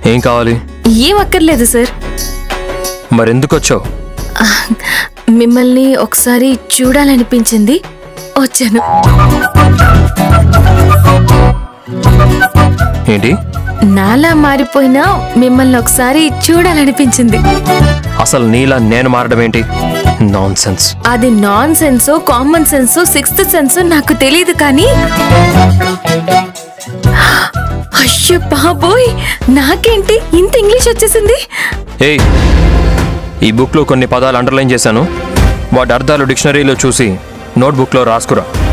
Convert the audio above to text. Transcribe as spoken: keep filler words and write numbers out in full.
ఏం కావాలి? ఏం అక్కర్లేదు సార్. మరెందుకు వచ్చావు? మిమ్మల్ని ఒకసారి చూడాలనిపించింది, వచ్చాను. ఏంటి? నాలా మారిపోయినా మిమ్మల్ని ఒకసారి చూడాలనిపించింది. అసలు నీలా నేను మారడం ఏంటి? Nonsense. అది నాన్ సెన్సో కామన్ సెన్సో సిక్స్త్ సెన్సో నాకు తెలియదు, కానీ అయ్యో బాబోయ్, నాకేంటి ఇంత ఇంగ్లీష్ వచ్చేసింది? ఏయ్, ఈ బుక్లో కొన్ని పదాలు అండర్లైన్ చేశాను. వాటి అర్థాలు డిక్షనరీలో చూసి నోట్బుక్లో రాసుకురా.